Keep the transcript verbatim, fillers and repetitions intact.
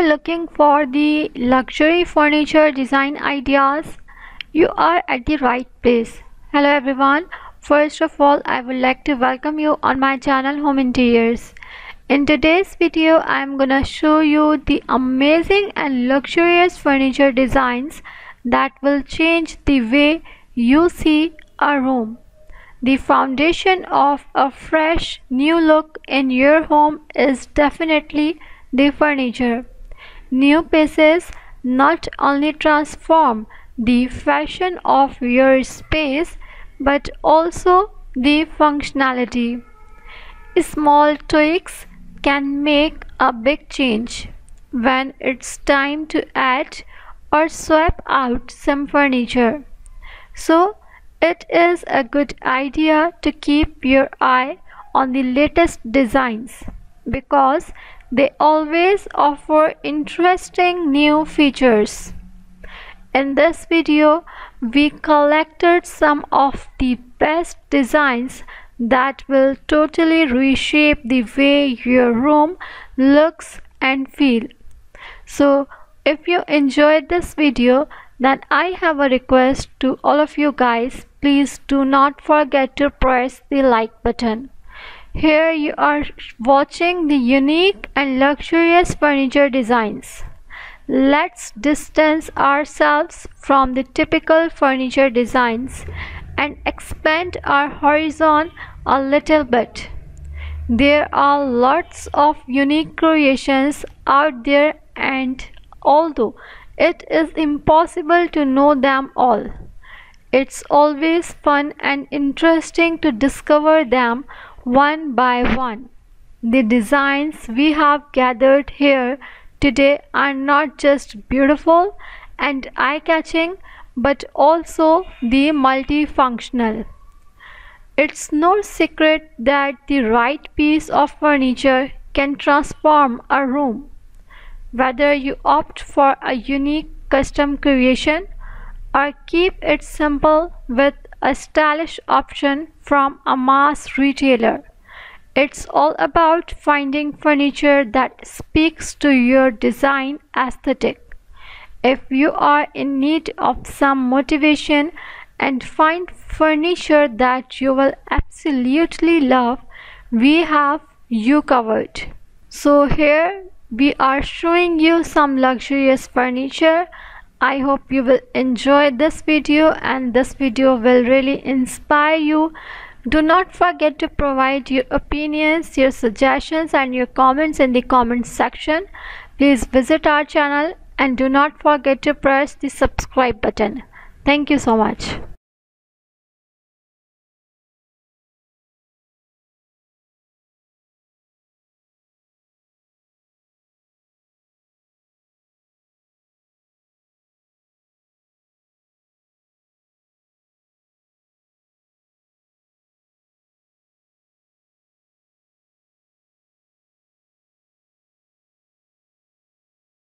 looking for the luxury furniture design ideas? You are at the right place. Hello everyone. First of all, I would like to welcome you on my channel Home Interiors. In today's video, I am gonna show you the amazing and luxurious furniture designs that will change the way you see a room. The foundation of a fresh new look in your home is definitely the furniture. New pieces not only transform the fashion of your space but also the functionality. Small tweaks can make a big change when it's time to add or swap out some furniture. So, it is a good idea to keep your eye on the latest designs because they always offer interesting new features. In this video, we collected some of the best designs that will totally reshape the way your room looks and feel. So, if you enjoyed this video, then I have a request to all of you guys. Please do not forget to press the like button. Here you are watching the unique and luxurious furniture designs. Let's distance ourselves from the typical furniture designs and expand our horizon a little bit. There are lots of unique creations out there, and although it is impossible to know them all, it's always fun and interesting to discover them one by one. The designs we have gathered here today are not just beautiful and eye-catching but also the multifunctional. It's no secret that the right piece of furniture can transform a room. Whether you opt for a unique custom creation or keep it simple with a stylish option from a mass retailer, it's all about finding furniture that speaks to your design aesthetic. If you are in need of some motivation and find furniture that you will absolutely love, we have you covered. So here we are showing you some luxurious furniture. I hope you will enjoy this video and this video will really inspire you. Do not forget to provide your opinions, your suggestions and your comments in the comment section. Please visit our channel and do not forget to press the subscribe button. Thank you so much.